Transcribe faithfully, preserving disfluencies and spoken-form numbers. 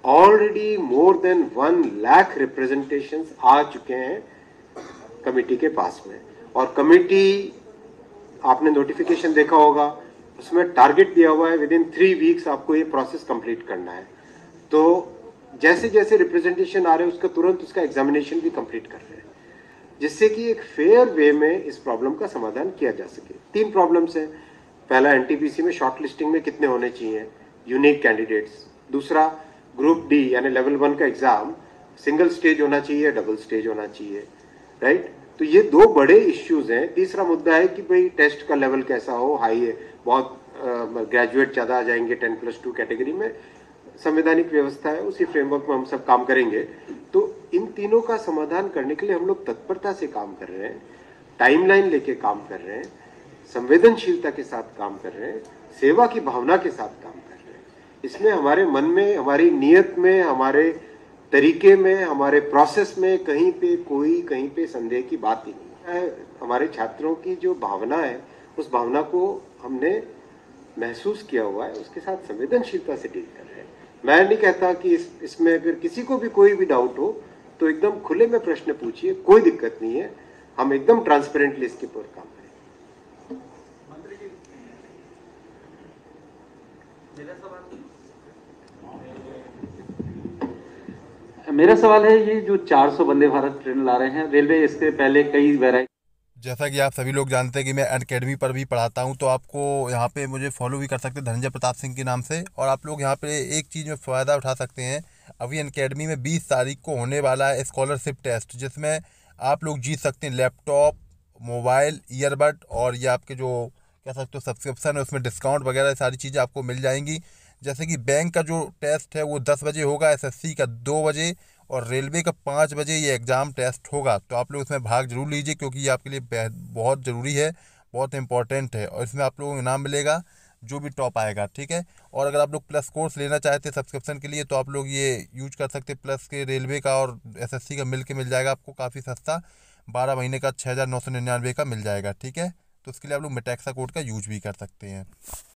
Already more than one lakh representations आ चुके हैं कमेटी के पास में, और कमेटी, आपने नोटिफिकेशन देखा होगा, उसमें टारगेट दिया हुआ है विद इन थ्री वीक्स आपको ये प्रोसेस कंप्लीट करना है। तो जैसे जैसे रिप्रेजेंटेशन आ रहे हैं उसका तुरंत उसका एग्जामिनेशन भी कंप्लीट कर रहे हैं, जिससे कि एक फेयर वे में इस प्रॉब्लम का समाधान किया जा सके। तीन प्रॉब्लम्स हैं। पहला, एनटीपीसी में शॉर्ट लिस्टिंग में कितने होने चाहिए यूनिक कैंडिडेट्स। दूसरा, ग्रुप डी यानी लेवल वन का एग्जाम सिंगल स्टेज होना चाहिए, डबल स्टेज होना चाहिए, राइट। तो ये दो बड़े इश्यूज हैं। तीसरा मुद्दा है कि भाई टेस्ट का लेवल कैसा हो, हाई है, बहुत ग्रेजुएट ज़्यादा आ जाएंगे टेन प्लस टू कैटेगरी में, संवैधानिक व्यवस्था है, उसी फ्रेमवर्क में हम सब काम करेंगे। तो इन तीनों का समाधान करने के लिए हम लोग तत्परता से काम कर रहे हैं, टाइमलाइन लेके काम कर रहे हैं, संवेदनशीलता के साथ काम कर रहे हैं, सेवा की भावना के साथ काम कर रहे हैं। इसमें हमारे मन में, हमारी नीयत में, हमारे तरीके में, हमारे प्रोसेस में कहीं पे कोई कहीं पे संदेह की बात ही नहीं है। हमारे छात्रों की जो भावना है उस भावना को हमने महसूस किया हुआ है, उसके साथ संवेदनशीलता से डील कर रहे हैं। मैं नहीं कहता कि इस इसमें अगर किसी को भी कोई भी डाउट हो तो एकदम खुले में प्रश्न पूछिए, कोई दिक्कत नहीं है। हम एकदम ट्रांसपेरेंटली इसके ऊपर काम करें। मेरा सवाल है, ये जो चार सौ वंदे भारत ट्रेन ला रहे हैं रेलवे, इसके पहले कई वेराइटी, जैसा कि आप सभी लोग जानते हैं कि मैं अनअकैडमी पर भी पढ़ाता हूं, तो आपको यहाँ पे मुझे फॉलो भी कर सकते हैं धनंजय प्रताप सिंह के नाम से। और आप लोग यहाँ पे एक चीज़ में फ़ायदा उठा सकते हैं। अभी अनअकैडमी में बीस तारीख को होने वाला है स्कॉलरशिप टेस्ट, जिसमें आप लोग जीत सकते हैं लैपटॉप, मोबाइल, ईयरबड, और ये आपके जो कह सकते हो सब्सक्रिप्शन है उसमें डिस्काउंट वगैरह सारी चीज़ें आपको मिल जाएंगी। जैसे कि बैंक का जो टेस्ट है वो दस बजे होगा, एसएससी का दो बजे, और रेलवे का पाँच बजे ये एग्ज़ाम टेस्ट होगा। तो आप लोग इसमें भाग जरूर लीजिए, क्योंकि ये आपके लिए बेहद- बहुत ज़रूरी है, बहुत इंपॉर्टेंट है, और इसमें आप लोगों को इनाम मिलेगा जो भी टॉप आएगा, ठीक है। और अगर आप लोग प्लस कोर्स लेना चाहते हैं सब्सक्रिप्शन के लिए, तो आप लोग ये यूज कर सकते हैं, प्लस के रेलवे का और एसएससी का मिल के मिल जाएगा आपको काफ़ी सस्ता, बारह महीने का छः हज़ार नौ सौ निन्यानवे का मिल जाएगा, ठीक है। तो उसके लिए आप लोग मेटैक्सा कोड का यूज भी कर सकते हैं।